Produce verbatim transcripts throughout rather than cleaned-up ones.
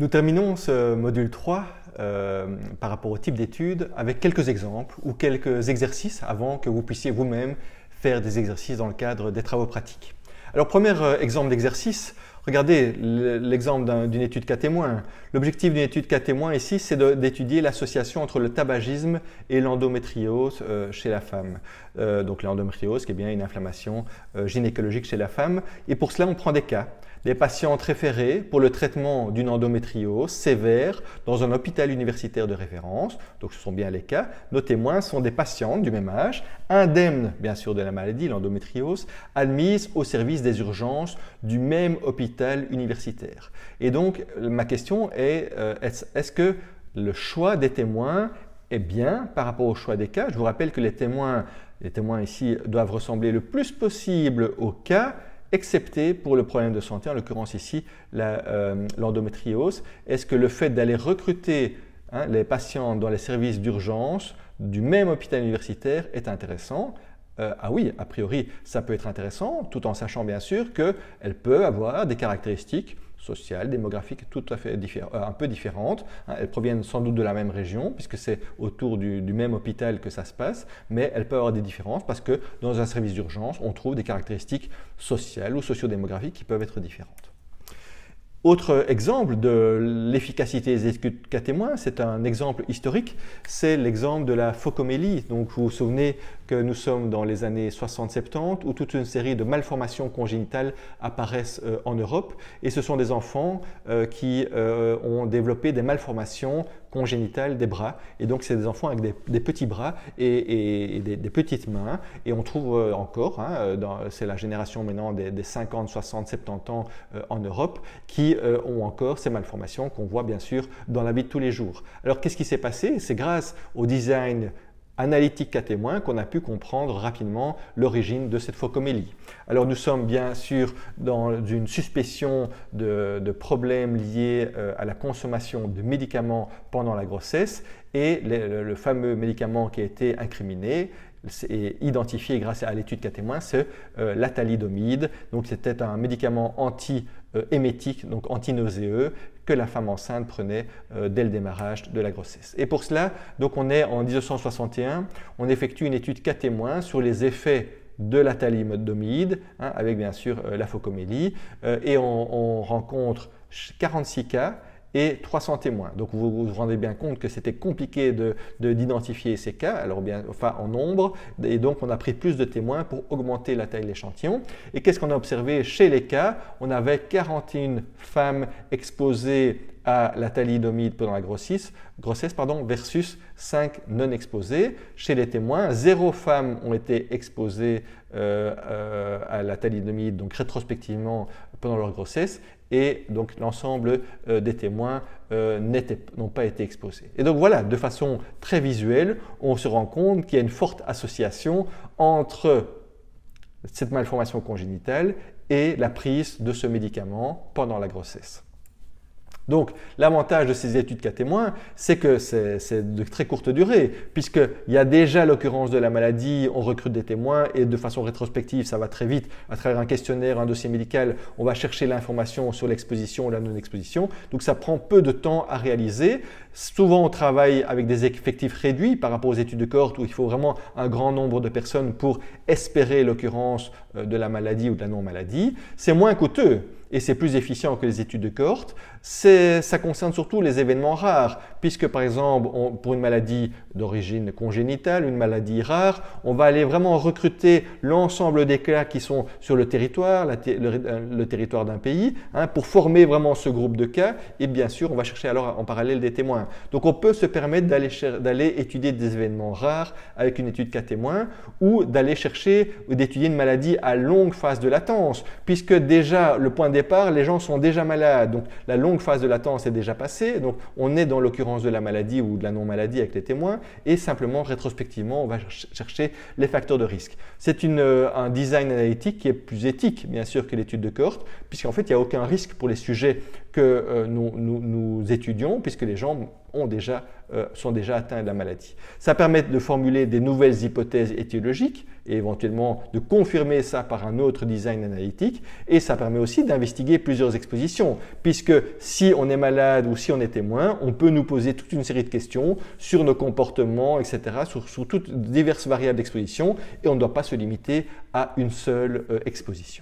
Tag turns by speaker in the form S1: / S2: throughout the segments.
S1: Nous terminons ce module trois euh, par rapport au type d'études avec quelques exemples ou quelques exercices avant que vous puissiez vous-même faire des exercices dans le cadre des travaux pratiques. Alors, premier exemple d'exercice, regardez l'exemple d'une étude cas témoin. L'objectif d'une étude cas témoin ici, c'est d'étudier l'association entre le tabagisme et l'endométriose euh, chez la femme. Euh, donc l'endométriose qui est bien une inflammation euh, gynécologique chez la femme. Et pour cela, on prend des cas. Des patientes référées pour le traitement d'une endométriose sévère dans un hôpital universitaire de référence. Donc ce sont bien les cas. Nos témoins sont des patientes du même âge, indemnes bien sûr de la maladie, l'endométriose, admises au service des urgences du même hôpital universitaire. Et donc ma question est, euh, est-ce que le choix des témoins est bien par rapport au choix des cas? Je vous rappelle que les témoins, les témoins ici doivent ressembler le plus possible aux cas, excepté pour le problème de santé, en l'occurrence ici l'endométriose. Euh, Est-ce que le fait d'aller recruter hein, les patients dans les services d'urgence du même hôpital universitaire est intéressant? Euh, ah oui, a priori, ça peut être intéressant, tout en sachant bien sûr qu'elle peut avoir des caractéristiques sociales, démographiques tout à fait différentes, un peu différentes. Elles proviennent sans doute de la même région, puisque c'est autour du, du même hôpital que ça se passe, mais elles peuvent avoir des différences parce que dans un service d'urgence, on trouve des caractéristiques sociales ou sociodémographiques qui peuvent être différentes. Autre exemple de l'efficacité des études cas témoins, c'est un exemple historique, c'est l'exemple de la phocomélie. Donc vous vous souvenez que nous sommes dans les années soixante soixante-dix où toute une série de malformations congénitales apparaissent euh, en Europe et ce sont des enfants euh, qui euh, ont développé des malformations congénitales des bras et donc c'est des enfants avec des, des petits bras et, et, et des, des petites mains et on trouve euh, encore, hein, c'est la génération maintenant des, des cinquante, soixante, soixante-dix ans euh, en Europe qui euh, ont encore ces malformations qu'on voit bien sûr dans la vie de tous les jours. Alors qu'est-ce qui s'est passé? C'est grâce au design analytique cas témoin qu'on a pu comprendre rapidement l'origine de cette phocomélie. Alors nous sommes bien sûr dans une suspicion de, de problèmes liés euh, à la consommation de médicaments pendant la grossesse et le, le, le fameux médicament qui a été incriminé et identifié grâce à l'étude cas témoin, c'est euh, la thalidomide. Donc c'était un médicament anti-émétique, donc anti-nauséeux, que la femme enceinte prenait euh, dès le démarrage de la grossesse. Et pour cela, donc on est en mille neuf cent soixante et un, on effectue une étude cas témoin sur les effets de la thalidomide, hein, avec bien sûr euh, la phocomélie, euh, et on, on rencontre quarante-six cas et trois cents témoins. Donc vous vous rendez bien compte que c'était compliqué de, de, d'identifier ces cas, alors bien, enfin en nombre, et donc on a pris plus de témoins pour augmenter la taille de l'échantillon. Et qu'est-ce qu'on a observé chez les cas? On avait quarante et une femmes exposées à la thalidomide pendant la grossesse, grossesse pardon, versus cinq non exposées. Chez les témoins, zéro femmes ont été exposées euh, euh, à la thalidomide, donc rétrospectivement pendant leur grossesse, et donc l'ensemble euh, des témoins euh, n'ont pas été exposés. Et donc voilà, de façon très visuelle, on se rend compte qu'il y a une forte association entre cette malformation congénitale et la prise de ce médicament pendant la grossesse. Donc, l'avantage de ces études cas témoins, c'est que c'est de très courte durée, puisqu'il y a déjà l'occurrence de la maladie, on recrute des témoins et de façon rétrospective, ça va très vite. À travers un questionnaire, un dossier médical, on va chercher l'information sur l'exposition ou la non-exposition. Donc, ça prend peu de temps à réaliser. Souvent, on travaille avec des effectifs réduits par rapport aux études de cohorte où il faut vraiment un grand nombre de personnes pour espérer l'occurrence de la maladie ou de la non-maladie. C'est moins coûteux et c'est plus efficient que les études de cohorte. Ça concerne surtout les événements rares, puisque par exemple, on, pour une maladie d'origine congénitale, une maladie rare, on va aller vraiment recruter l'ensemble des cas qui sont sur le territoire, la, le, le territoire d'un pays, hein, pour former vraiment ce groupe de cas, et bien sûr, on va chercher alors en parallèle des témoins. Donc on peut se permettre d'aller d'aller étudier des événements rares avec une étude cas témoin, ou d'aller chercher ou d'étudier une maladie à longue phase de latence, puisque déjà, le point de départ, les gens sont déjà malades, donc la longue phase de latence est déjà passée, donc on est dans l'occurrence de la maladie ou de la non-maladie avec les témoins, et simplement rétrospectivement, on va chercher les facteurs de risque. C'est un design analytique qui est plus éthique, bien sûr, que l'étude de cohorte, puisqu'en fait, il n'y a aucun risque pour les sujets que que euh, nous, nous, nous étudions, puisque les gens ont déjà, euh, sont déjà atteints de la maladie. Ça permet de formuler des nouvelles hypothèses étiologiques et éventuellement de confirmer ça par un autre design analytique, et ça permet aussi d'investiguer plusieurs expositions, puisque si on est malade ou si on est témoin, on peut nous poser toute une série de questions sur nos comportements, et cetera, sur, sur toutes diverses variables d'exposition, et on ne doit pas se limiter à une seule euh, exposition.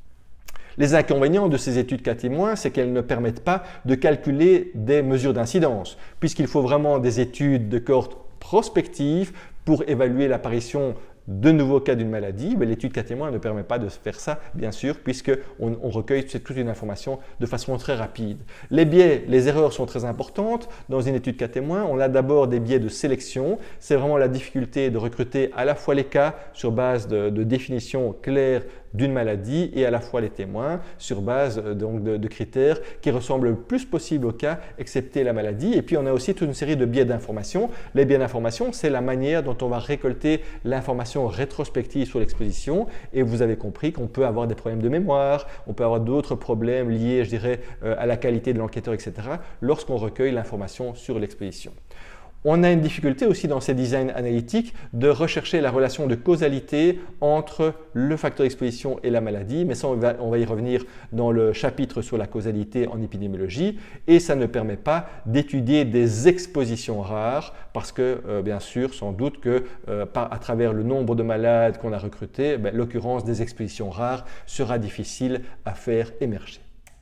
S1: Les inconvénients de ces études cas témoins, c'est qu'elles ne permettent pas de calculer des mesures d'incidence, puisqu'il faut vraiment des études de cohorte prospectives pour évaluer l'apparition de nouveaux cas d'une maladie. Mais l'étude cas témoin ne permet pas de faire ça, bien sûr, puisqu'on on recueille toute une information de façon très rapide. Les biais, les erreurs sont très importantes. Dans une étude cas témoin, on a d'abord des biais de sélection. C'est vraiment la difficulté de recruter à la fois les cas sur base de, de définitions claires d'une maladie et à la fois les témoins sur base donc, de, de critères qui ressemblent le plus possible au cas, excepté la maladie. Et puis on a aussi toute une série de biais d'information. Les biais d'information, c'est la manière dont on va récolter l'information rétrospective sur l'exposition, et vous avez compris qu'on peut avoir des problèmes de mémoire, on peut avoir d'autres problèmes liés, je dirais, à la qualité de l'enquêteur, et cetera, lorsqu'on recueille l'information sur l'exposition. On a une difficulté aussi dans ces designs analytiques de rechercher la relation de causalité entre le facteur d'exposition et la maladie, mais ça on va, on va y revenir dans le chapitre sur la causalité en épidémiologie, et ça ne permet pas d'étudier des expositions rares parce que euh, bien sûr sans doute que euh, par, à travers le nombre de malades qu'on a recrutés, ben, l'occurrence des expositions rares sera difficile à faire émerger.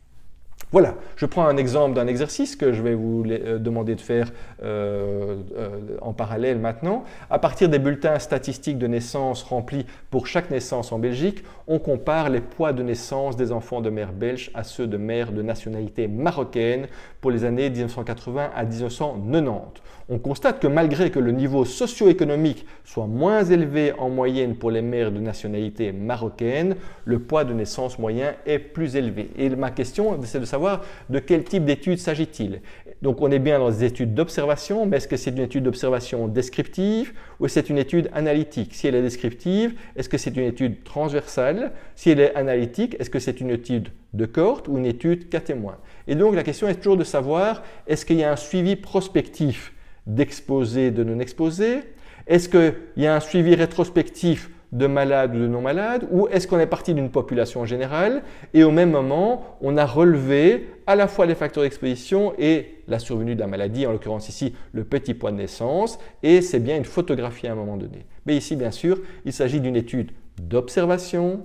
S1: Voilà, je prends un exemple d'un exercice que je vais vous demander de faire euh, euh, en parallèle maintenant. À partir des bulletins statistiques de naissance remplis pour chaque naissance en Belgique, on compare les poids de naissance des enfants de mères belges à ceux de mères de nationalité marocaine pour les années mille neuf cent quatre-vingts à mille neuf cent quatre-vingt-dix. On constate que malgré que le niveau socio-économique soit moins élevé en moyenne pour les mères de nationalité marocaine, le poids de naissance moyen est plus élevé. Et ma question, c'est de savoir de quel type d'étude s'agit-il. Donc on est bien dans des études d'observation, mais est-ce que c'est une étude d'observation descriptive ou c'est une étude analytique? Si elle est descriptive, est-ce que c'est une étude transversale? Si elle est analytique, est-ce que c'est une étude de cohorte ou une étude cas témoin? Et donc la question est toujours de savoir, est-ce qu'il y a un suivi prospectif d'exposés, de non-exposés? Est-ce qu'il y a un suivi rétrospectif de malades ou de non-malades, ou est-ce qu'on est parti d'une population générale et au même moment, on a relevé à la fois les facteurs d'exposition et la survenue de la maladie, en l'occurrence ici le petit poids de naissance, et c'est bien une photographie à un moment donné. Mais ici, bien sûr, il s'agit d'une étude d'observation,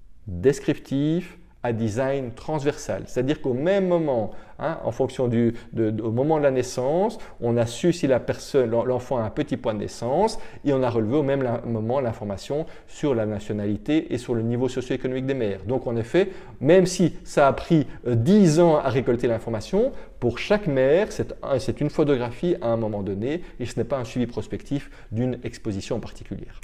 S1: descriptive, à design transversal. C'est-à-dire qu'au même moment, hein, en fonction du de, de, au moment de la naissance, on a su si la personne, l'enfant a un petit point de naissance et on a relevé au même la, moment l'information sur la nationalité et sur le niveau socio-économique des mères. Donc en effet, même si ça a pris euh, dix ans à récolter l'information, pour chaque mère, c'est une photographie à un moment donné et ce n'est pas un suivi prospectif d'une exposition particulière.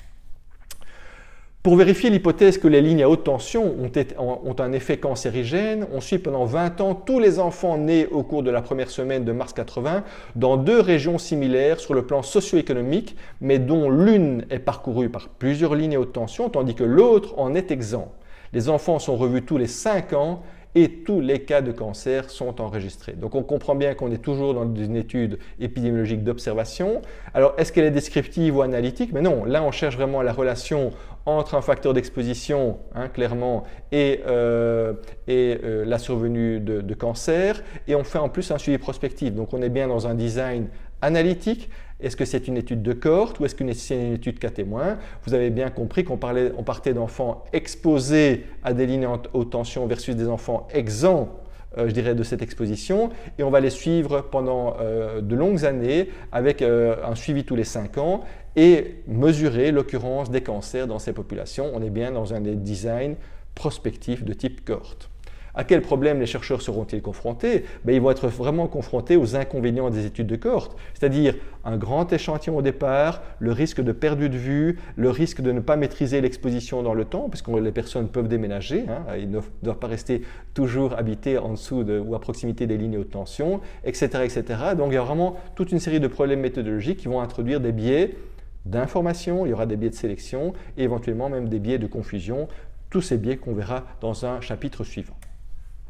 S1: Pour vérifier l'hypothèse que les lignes à haute tension ont, été, ont un effet cancérigène, on suit pendant vingt ans tous les enfants nés au cours de la première semaine de mars quatre-vingts dans deux régions similaires sur le plan socio-économique, mais dont l'une est parcourue par plusieurs lignes à haute tension, tandis que l'autre en est exempt. Les enfants sont revus tous les cinq ans et tous les cas de cancer sont enregistrés. Donc on comprend bien qu'on est toujours dans une étude épidémiologique d'observation. Alors est-ce qu'elle est descriptive ou analytique? Mais non, là on cherche vraiment la relation entre un facteur d'exposition, hein, clairement, et, euh, et euh, la survenue de, de cancer, et on fait en plus un suivi prospectif. Donc on est bien dans un design analytique. Est-ce que c'est une étude de cohorte ou est-ce que c'est une étude cas témoin? Vous avez bien compris qu'on on partait d'enfants exposés à des lignes en haute tension versus des enfants exempts, euh, je dirais, de cette exposition, et on va les suivre pendant euh, de longues années avec euh, un suivi tous les cinq ans et mesurer l'occurrence des cancers dans ces populations. On est bien dans un des designs prospectifs de type cohorte. À quel problème les chercheurs seront-ils confrontés? Ben, ils vont être vraiment confrontés aux inconvénients des études de cohorte, c'est-à-dire un grand échantillon au départ, le risque de perte de vue, le risque de ne pas maîtriser l'exposition dans le temps, puisque les personnes peuvent déménager, hein, ils ne doivent pas rester toujours habités en dessous de, ou à proximité des lignes haute tension, et cetera, et cetera. Donc il y a vraiment toute une série de problèmes méthodologiques qui vont introduire des biais d'information, il y aura des biais de sélection et éventuellement même des biais de confusion, tous ces biais qu'on verra dans un chapitre suivant.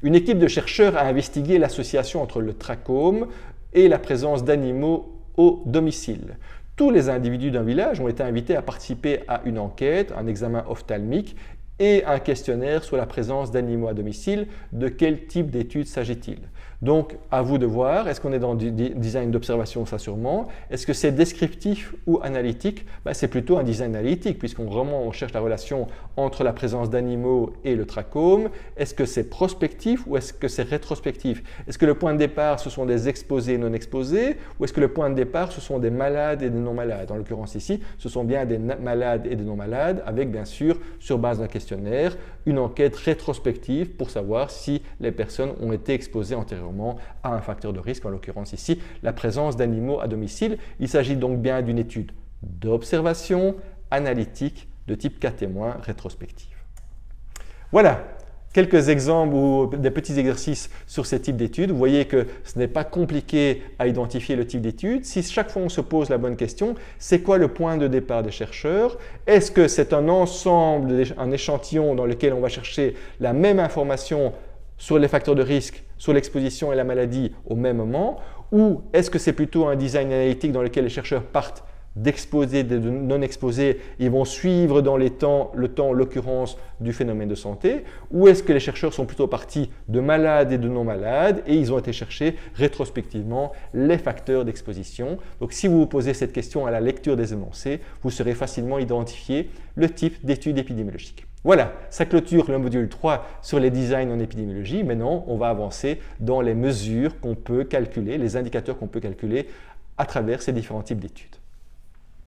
S1: Une équipe de chercheurs a investigué l'association entre le trachome et la présence d'animaux au domicile. Tous les individus d'un village ont été invités à participer à une enquête, un examen ophtalmique et un questionnaire sur la présence d'animaux à domicile. De quel type d'étude s'agit-il? Donc, à vous de voir, est-ce qu'on est dans du design d'observation? Ça sûrement. Est-ce que c'est descriptif ou analytique? Ben, c'est plutôt un design analytique, puisqu'on vraiment on cherche la relation entre la présence d'animaux et le trachome. Est-ce que c'est prospectif ou est-ce que c'est rétrospectif? Est-ce que le point de départ, ce sont des exposés et non exposés, ou est-ce que le point de départ, ce sont des malades et des non-malades? En l'occurrence ici, ce sont bien des malades et des non-malades, avec bien sûr, sur base d'un questionnaire, une enquête rétrospective pour savoir si les personnes ont été exposées antérieurement à un facteur de risque, en l'occurrence ici, la présence d'animaux à domicile. Il s'agit donc bien d'une étude d'observation analytique de type cas témoin rétrospective. Voilà quelques exemples ou des petits exercices sur ce type d'études. Vous voyez que ce n'est pas compliqué à identifier le type d'étude. Si chaque fois on se pose la bonne question, c'est quoi le point de départ des chercheurs? Est-ce que c'est un ensemble, un échantillon dans lequel on va chercher la même information sur les facteurs de risque, sur l'exposition et la maladie au même moment? Ou est-ce que c'est plutôt un design analytique dans lequel les chercheurs partent d'exposés, de non exposés, ils vont suivre dans les temps, le temps, l'occurrence du phénomène de santé? Ou est-ce que les chercheurs sont plutôt partis de malades et de non malades et ils ont été chercher rétrospectivement les facteurs d'exposition? Donc si vous vous posez cette question à la lecture des énoncés, vous saurez facilement identifier le type d'étude épidémiologique. Voilà, ça clôture le module trois sur les designs en épidémiologie. Maintenant, on va avancer dans les mesures qu'on peut calculer, les indicateurs qu'on peut calculer à travers ces différents types d'études.